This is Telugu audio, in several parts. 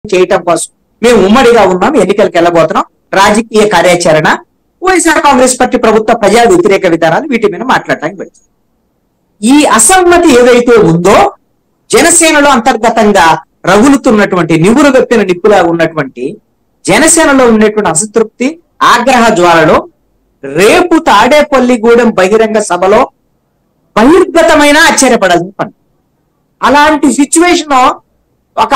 చేయటం కోసం మేము ఉమ్మడిగా ఉన్నాం, ఎన్నికలకు వెళ్ళబోతున్నాం, రాజకీయ కార్యాచరణ, వైఎస్ఆర్ కాంగ్రెస్ పార్టీ ప్రభుత్వ ప్రజా వ్యతిరేక విధానాలు, వీటి మీద మాట్లాడటానికి పెడుతుంది. ఈ అసమ్మతి ఏదైతే ఉందో జనసేనలో అంతర్గతంగా రగులుతున్నటువంటి నివురుగప్పిన నిప్పులా ఉన్నటువంటి జనసేనలో ఉన్నటువంటి అసంతృప్తి, ఆగ్రహ జ్వాలలో రేపు తాడేపల్లిగూడెం బహిరంగ సభలో బహిర్గతమైన ఆశ్చర్యపడాల్సిన పని. అలాంటి సిచ్యువేషన్ ఒక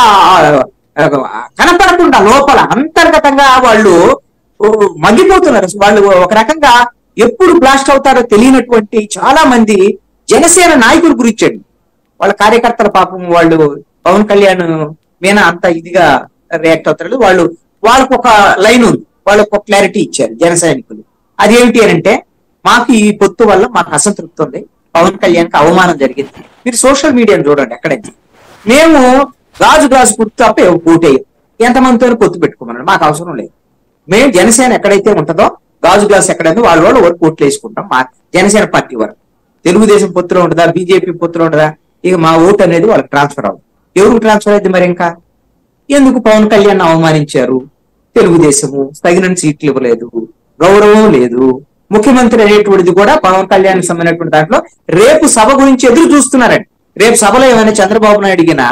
కనపడకుండా లోపల అంతర్గతంగా వాళ్ళు మగ్గిపోతున్నారు. వాళ్ళు ఒక రకంగా ఎప్పుడు బ్లాస్ట్ అవుతారో తెలియనటువంటి చాలా మంది జనసేన నాయకులు గురించండి. వాళ్ళ కార్యకర్తల పాపం వాళ్ళు పవన్ కళ్యాణ్ మీద అంత ఇదిగా రియాక్ట్ అవుతారు. వాళ్ళకు ఒక లైన్ ఉంది, వాళ్ళకు ఒక క్లారిటీ ఇచ్చారు జన సైనికులు. అదేమిటి అని అంటే, మాకు ఈ పొత్తు వల్ల మాకు అసంతృప్తి ఉంది, పవన్ కళ్యాణ్కి అవమానం జరిగింది. మీరు సోషల్ మీడియాను చూడండి, ఎక్కడైతే మేము గాజు గుర్తు తప్ప ఓటేయం, ఎంతమందితో పొత్తు పెట్టుకోమన్నాడు, మాకు అవసరం లేదు. మేము జనసేన ఎక్కడైతే ఉంటుందో గాజు గ్లాస్ ఎక్కడైతే వాళ్ళ వరకు ఓట్లు వేసుకుంటాం. మా జనసేన పార్టీ వరకు తెలుగుదేశం పొత్తులో ఉంటుందా, బీజేపీ పొత్తులో ఉంటుందా, ఇక మా ఓటు అనేది వాళ్ళకి ట్రాన్స్ఫర్ అవ్వదు. ఎవరికి ట్రాన్స్ఫర్ అయింది మరి? ఇంకా ఎందుకు పవన్ కళ్యాణ్ అవమానించారు, తెలుగుదేశము తగినంత సీట్లు ఇవ్వలేదు, గౌరవం లేదు, ముఖ్యమంత్రి అనేటువంటిది కూడా పవన్ కళ్యాణ్ సంబంధించినటువంటి దాంట్లో రేపు సభ గురించి ఎదురు చూస్తున్నారండి. రేపు సభలో ఏమైనా చంద్రబాబు నాయుడు అడిగినా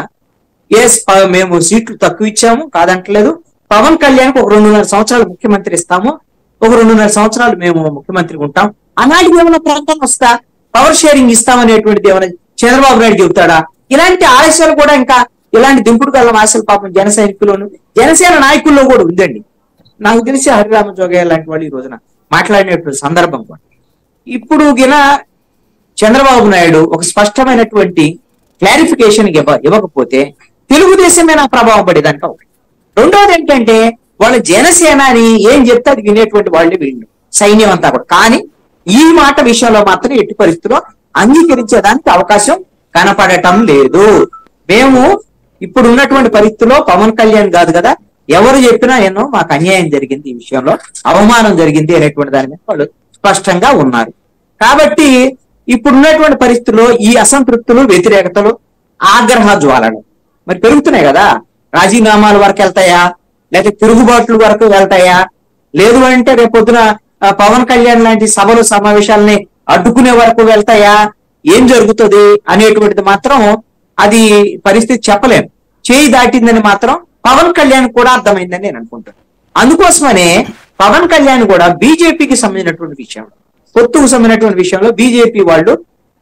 మేము సీట్లు తక్కువ ఇచ్చాము కాదంటలేదు, పవన్ కళ్యాణ్కి ఒక 2.5 సంవత్సరాలు ముఖ్యమంత్రి ఇస్తాము, ఒక 2.5 సంవత్సరాలు మేము ముఖ్యమంత్రికి ఉంటాం అలాంటిది ఏమైనా ప్రాంతం వస్తా, పవర్ షేరింగ్ ఇస్తామనేటువంటిది ఏమైనా చంద్రబాబు నాయుడు చెబుతాడా? ఇలాంటి ఆశలు కూడా, ఇంకా ఇలాంటి దింపుడు గల్లం ఆశలు పాపం జన సైనికుల్లోను జనసేన నాయకుల్లో కూడా ఉందండి. నాకు తెలిసి హరిరామ జోగయ్య లాంటి వాళ్ళు ఈ రోజున మాట్లాడినటువంటి సందర్భం కూడా. ఇప్పుడు గిన చంద్రబాబు నాయుడు ఒక స్పష్టమైనటువంటి క్లారిఫికేషన్ ఇవ్వకపోతే తెలుగుదేశం మీద ప్రభావం పడేదానికి ఒకటి. రెండోది ఏంటంటే, వాళ్ళ జనసేన అని ఏం చెప్తే అది వినేటువంటి వాళ్ళు వీళ్ళు సైన్యం అంతా కూడా. కానీ ఈ మాట విషయంలో మాత్రం ఎట్టి పరిస్థితుల్లో అంగీకరించేదానికి అవకాశం కనపడటం లేదు. మేము ఇప్పుడు ఉన్నటువంటి పరిస్థితుల్లో పవన్ కళ్యాణ్ కాదు కదా, ఎవరు చెప్పినా ఎన్నో మాకు అన్యాయం జరిగింది, ఈ విషయంలో అవమానం జరిగింది అనేటువంటి దాని మీద వాళ్ళు స్పష్టంగా ఉన్నారు. కాబట్టి ఇప్పుడు ఉన్నటువంటి పరిస్థితుల్లో ఈ అసంతృప్తులు, వ్యతిరేకతలు, ఆగ్రహ జ్వాలలు మరి పెరుగుతున్నాయి కదా. రాజీనామాల వరకు వెళ్తాయా, లేకపోతే తిరుగుబాట్ల వరకు వెళ్తాయా, లేదు అంటే రేపొద్దున పవన్ కళ్యాణ్ లాంటి సభలు సమావేశాలని అడ్డుకునే వరకు వెళ్తాయా, ఏం జరుగుతుంది అనేటువంటిది మాత్రం అది పరిస్థితి చెప్పలేము. చేయి దాటిందని మాత్రం పవన్ కళ్యాణ్ కూడా అర్థమైందని నేను అనుకుంటాను. అందుకోసమనే పవన్ కళ్యాణ్ కూడా బీజేపీకి సంబంధించినటువంటి విషయంలో, పొత్తుకు సంబంధించినటువంటి విషయంలో బీజేపీ వాళ్ళు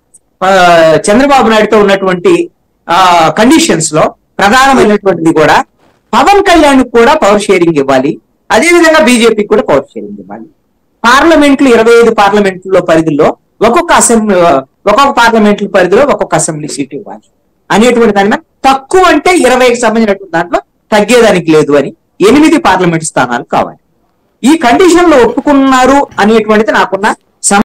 చంద్రబాబు నాయుడుతో ఉన్నటువంటి కండిషన్స్ లో ప్రధానమైనటువంటిది కూడా పవన్ కళ్యాణ్ కూడా పవర్ షేరింగ్ ఇవ్వాలి, అదేవిధంగా బీజేపీకి కూడా పవర్ షేరింగ్ ఇవ్వాలి. పార్లమెంట్లు 25 పార్లమెంట్లో పరిధిలో ఒక్కొక్క పార్లమెంట్ల పరిధిలో ఒక్కొక్క అసెంబ్లీ సీట్ ఇవ్వాలి అనేటువంటి దాని మీద, తక్కువ అంటే 20కి సంబంధించినటువంటి దాంట్లో తగ్గేదానికి లేదు అని 8 పార్లమెంట్ స్థానాలు కావాలి. ఈ కండిషన్ లో ఒప్పుకున్నారు అనేటువంటిది నాకున్న